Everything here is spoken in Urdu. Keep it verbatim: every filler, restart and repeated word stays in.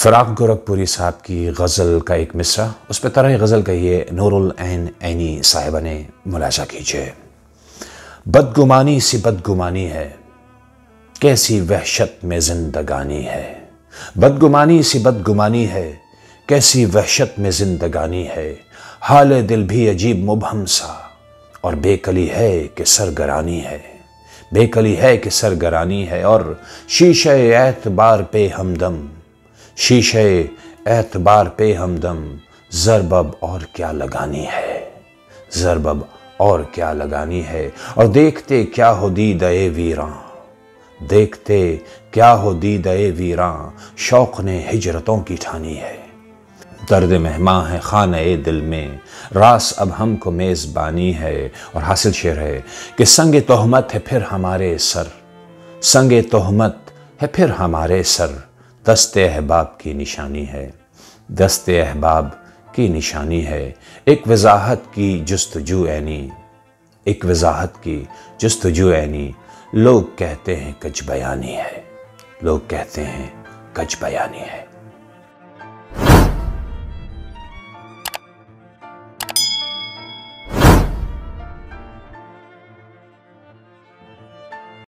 فراق گورکھپوری صاحب کی غزل کا ایک مصرع، اس پہ طرح غزل کا یہ نور العین عینی صاحبہ نے ملاحظہ کیجئے۔ بدگمانی سی بدگمانی ہے، کیسی وحشت میں زندگانی ہے۔ بدگمانی سی بدگمانی ہے، کیسی وحشت میں زندگانی ہے۔ حال دل بھی عجیب مبہم سا، اور بے کلی ہے کہ سرگرانی ہے۔ بے کلی ہے کہ سرگرانی ہے، اور شیشہ اعتبار پہ ہمدم، شیشہ اعتبار پہ ہمدم، ضربب اور کیا لگانی ہے، ضربب اور کیا لگانی ہے۔ اور دیکھتے کیا ہو دیدہ ویراں، دیکھتے کیا ہو دیدہ ویراں، شوق نے ہجرتوں کی ٹھانی ہے۔ درد مہماں ہے خانہ دل میں، راس اب ہم کو میزبانی ہے۔ اور حاصل شعر ہے کہ سنگ تہمت ہے پھر ہمارے سر، سنگ تہمت ہے پھر ہمارے سر، دست احباب کی نشانی ہے، دست احباب کی نشانی ہے۔ ایک وضاحت کی جستجو عینی، ایک وضاحت کی جستجو عینی، لوگ کہتے ہیں کچھ بیانی ہے، لوگ کہتے ہیں کچھ بیانی ہے۔